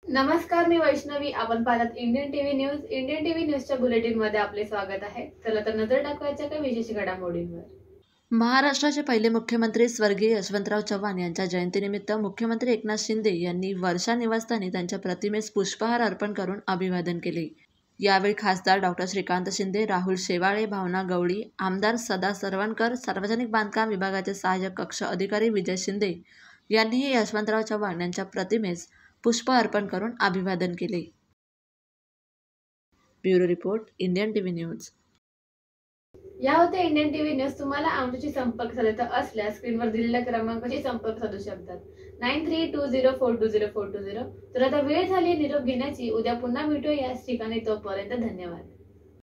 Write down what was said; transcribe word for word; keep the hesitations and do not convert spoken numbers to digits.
नमस्कार, मी वैष्णवी. आपण पाहतात Indian TV news. Indian TV न्यूजच्या बुलेटिन मध्ये आपले स्वागत आहे. चला तर नजर टाकूयाच्या काही विशेष घडामोडींवर. महाराष्ट्राचे पहिले मुख्यमंत्री स्वर्गीय यशवंतराव चव्हाण यांच्या जयंतीनिमित्त मुख्यमंत्री एकनाथ शिंदे यांनी वर्षा निवासस्थानी त्यांच्या प्रतिमेस पुष्पहार अर्पण करून अभिवादन केले. यावेळी खासदार डॉक्टर श्रीकांत शिंदे, राहुल शेवाळे, भावना गवळी, आमदार सदा सरवणकर, सार्वजनिक बांधकाम विभागाचे सहाय्यक कक्ष अधिकारी विजय शिंदे यांनीही यशवंतराव चव्हाण यांच्या प्रतिमेस पुष्प अर्पण करून अभिवादन केले. Bureau report, Indian TV news. या होते इंडियन टीव्ही न्यूज. तुम्हाला आमच्याशी संपर्क साधायचा असल्यास स्क्रीनवर दिलेल्या क्रमांकाशी संपर्क साधू शकतात. Nine three two zero four two zero four two zero. तर आता वेळ झाली निरोप घेण्याची. उद्या पुन्हा भेटूया याच ठिकाणी. तोपर्यंत धन्यवाद.